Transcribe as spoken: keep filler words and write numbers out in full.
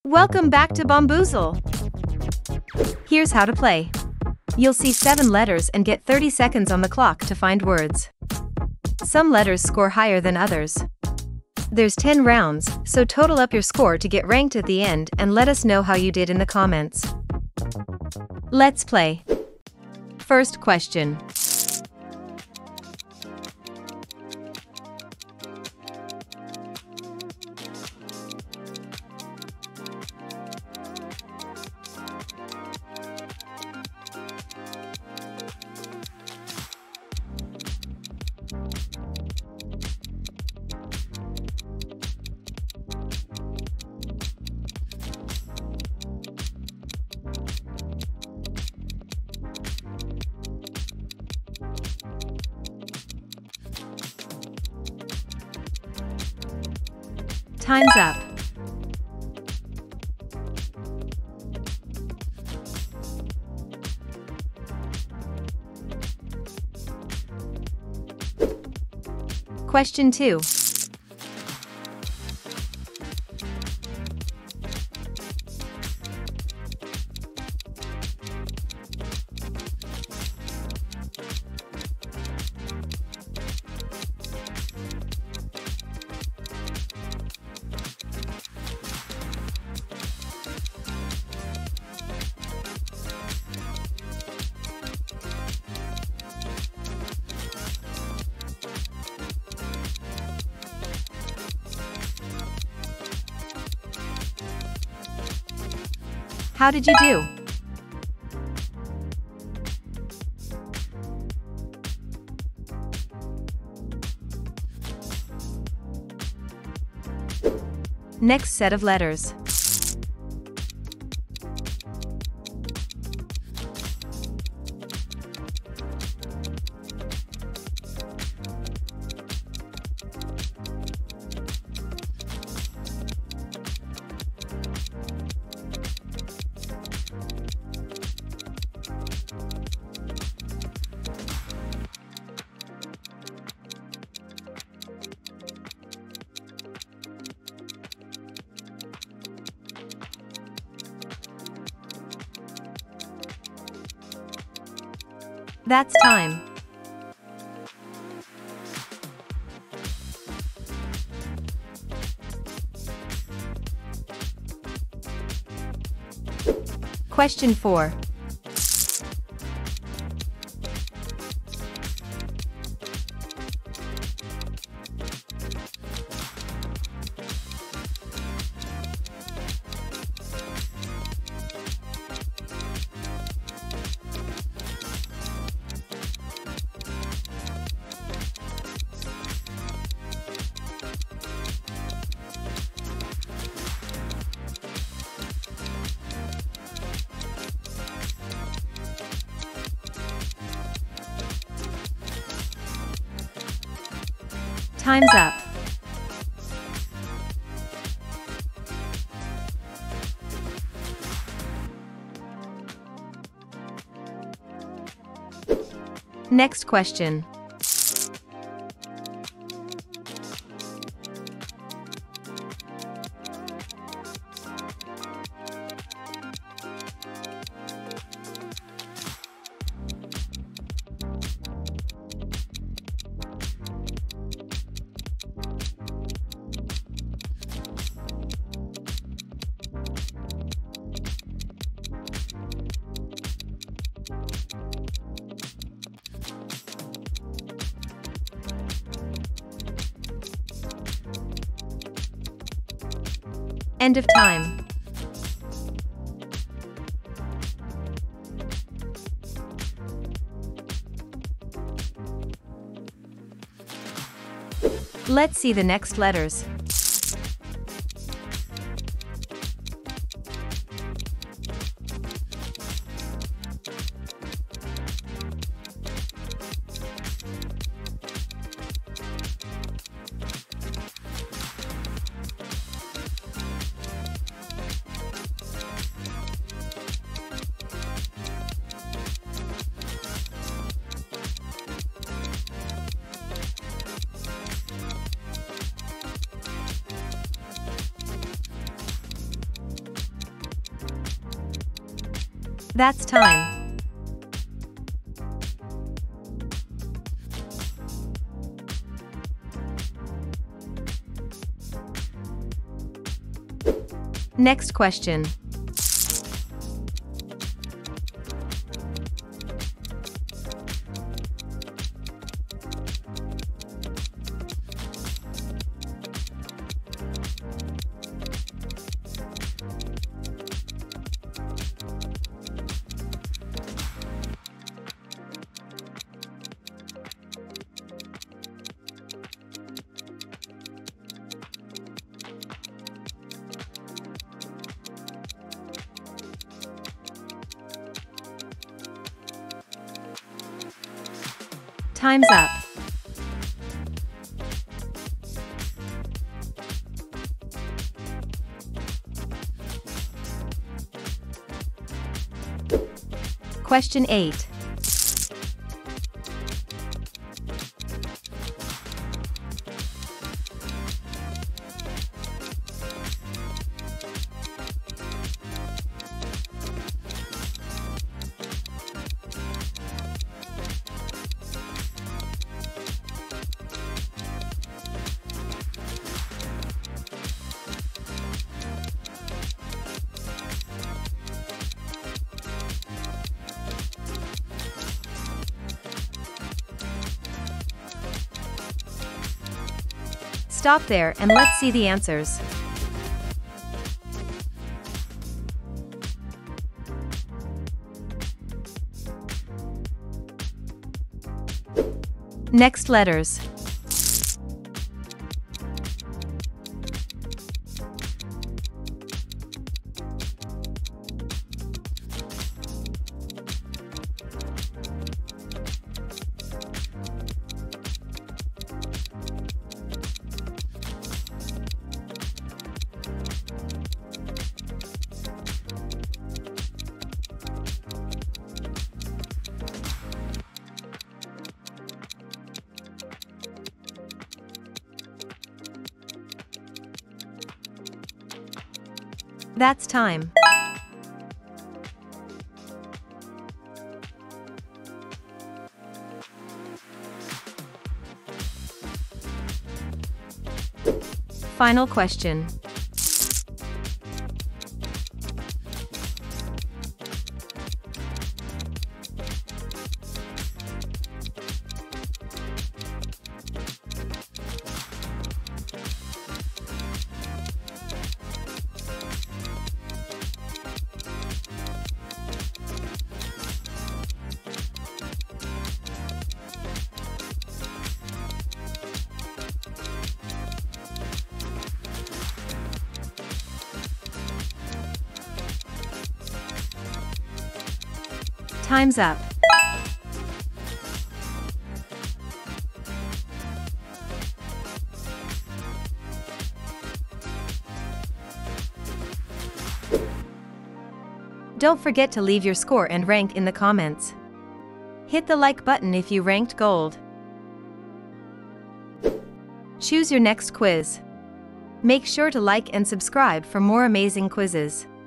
Welcome back to Bomboozle. Here's how to play. You'll see seven letters and get thirty seconds on the clock to find words. Some letters score higher than others. There's ten rounds, so total up your score to get ranked at the end and let us know how you did in the comments. Let's play. First question. Time's up. Question two. How did you do? Next set of letters. That's time. Question four. Time's up. Next question. End of time. Let's see the next letters. That's time. Next question. Time's up. Question eight. Stop there and let's see the answers. Next letters. That's time. Final question. Time's up. Don't forget to leave your score and rank in the comments. Hit the like button if you ranked gold. Choose your next quiz. Make sure to like and subscribe for more amazing quizzes.